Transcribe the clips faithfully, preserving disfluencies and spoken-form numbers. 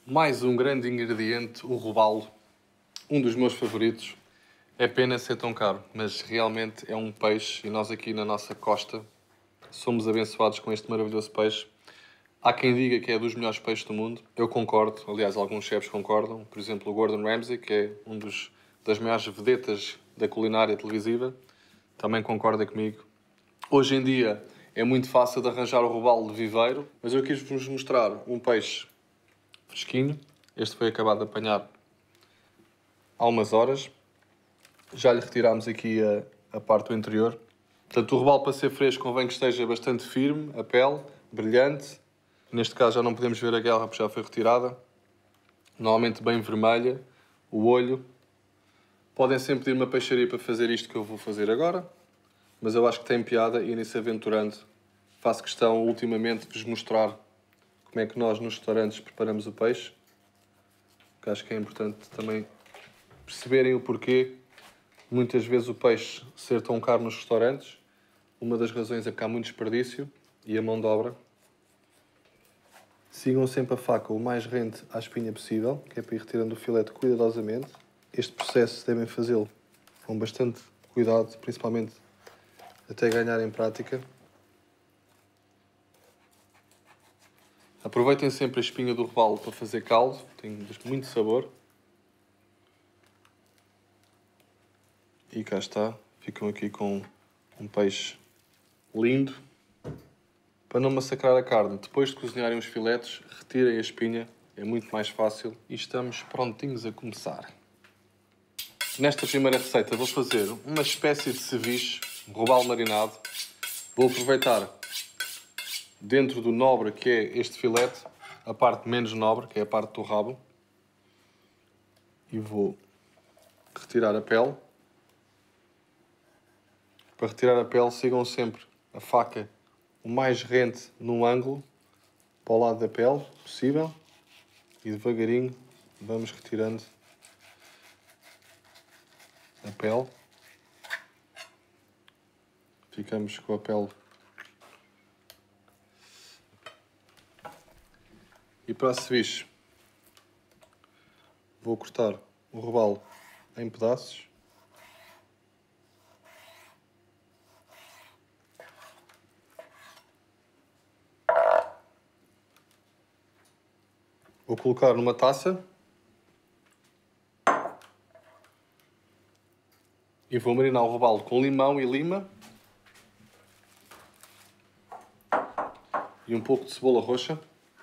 Mais um grande ingrediente, o robalo, um dos meus favoritos. É pena ser tão caro, mas realmente é um peixe e nós aqui na nossa costa somos abençoados com este maravilhoso peixe. Há quem diga que é dos melhores peixes do mundo. Eu concordo, aliás, alguns chefes concordam. Por exemplo, o Gordon Ramsay, que é um dos, das maiores vedetas da culinária televisiva, também concorda comigo. Hoje em dia é muito fácil de arranjar o robalo de viveiro, mas eu quis-vos mostrar um peixe fresquinho. Este foi acabado de apanhar há umas horas. Já lhe retirámos aqui a, a parte do interior. Portanto, o robalo, para ser fresco, convém que esteja bastante firme, a pele, brilhante. Neste caso já não podemos ver a guelra porque já foi retirada. Normalmente bem vermelha, o olho. Podem sempre pedir uma peixaria para fazer isto que eu vou fazer agora, mas eu acho que tem piada e, nisso aventurando, faço questão ultimamente de vos mostrar como é que nós nos restaurantes preparamos o peixe, que acho que é importante também perceberem o porquê muitas vezes o peixe ser tão caro nos restaurantes. Uma das razões é porque há muito desperdício e a mão de obra. Sigam sempre a faca o mais rente à espinha possível, que é para ir retirando o filete cuidadosamente. Este processo devem fazê-lo com bastante cuidado, principalmente até ganharem prática. Aproveitem sempre a espinha do robalo para fazer caldo, tem muito sabor. E cá está, ficam aqui com um peixe lindo. Para não massacrar a carne, depois de cozinharem os filetes, retirem a espinha, é muito mais fácil. E estamos prontinhos a começar. Nesta primeira receita vou fazer uma espécie de ceviche, um robalo marinado. Vou aproveitar, dentro do nobre que é este filete, a parte menos nobre, que é a parte do rabo. E vou retirar a pele. Para retirar a pele, sigam sempre a faca o mais rente num ângulo para o lado da pele possível e devagarinho vamos retirando a pele. Ficamos com a pele. E para a ceviche vou cortar o robalo em pedaços. Vou colocar numa taça e vou marinar o robalo com limão e lima e um pouco de cebola roxa.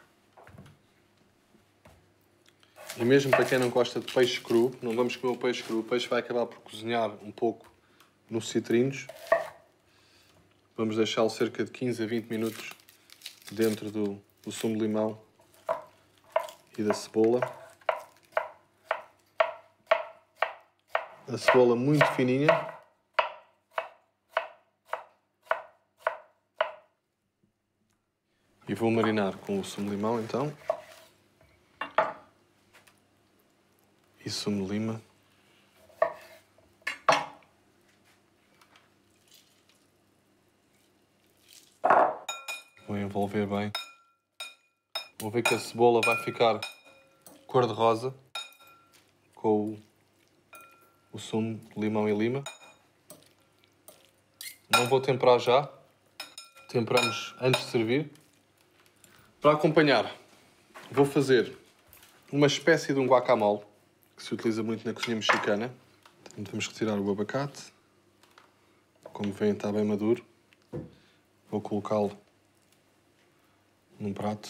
E mesmo para quem não gosta de peixe cru, não vamos comer o peixe cru, o peixe vai acabar por cozinhar um pouco nos citrinos. Vamos deixá-lo cerca de quinze a vinte minutos dentro do, do sumo de limão e da cebola. A cebola muito fininha. E vou marinar com o sumo de limão então. E sumo de lima. Vou envolver bem. Vou ver que a cebola vai ficar cor-de-rosa com o, o sumo de limão e lima. Não vou temperar já. Temperamos antes de servir. Para acompanhar, vou fazer uma espécie de um guacamole, que se utiliza muito na cozinha mexicana. Então, vamos retirar o abacate. Como veem, está bem maduro. Vou colocá-lo num prato.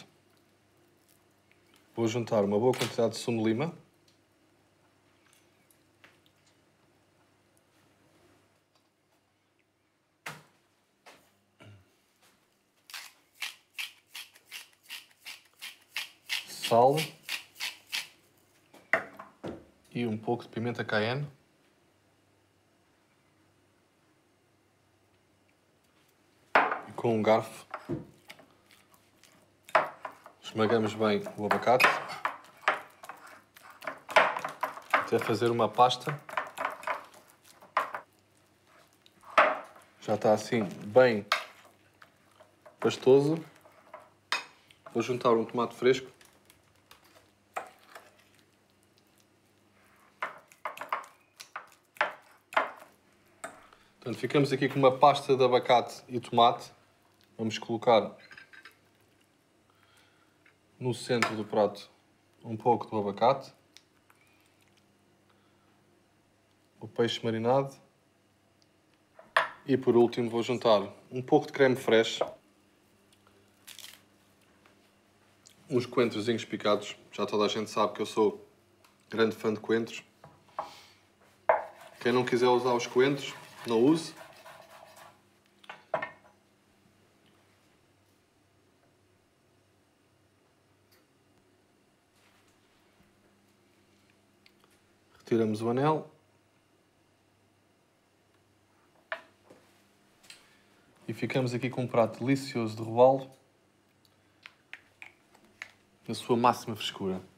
Vou juntar uma boa quantidade de sumo de lima. Sal. E um pouco de pimenta cayenne. E com um garfo esmagamos bem o abacate até fazer uma pasta. Já está assim bem pastoso. Vou juntar um tomate fresco. Portanto, ficamos aqui com uma pasta de abacate e tomate. Vamos colocar no centro do prato um pouco do abacate, o peixe marinado e por último vou juntar um pouco de creme fraiche, uns coentrozinhos picados. Já toda a gente sabe que eu sou grande fã de coentros. Quem não quiser usar os coentros, não use. Retiramos o anel. E ficamos aqui com um prato delicioso de robalo, na sua máxima frescura.